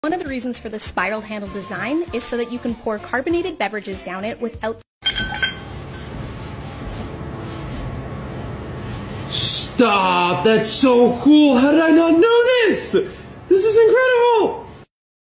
One of the reasons for the spiral handle design is so that you can pour carbonated beverages down it without... Stop! That's so cool! How did I not know this? This is incredible!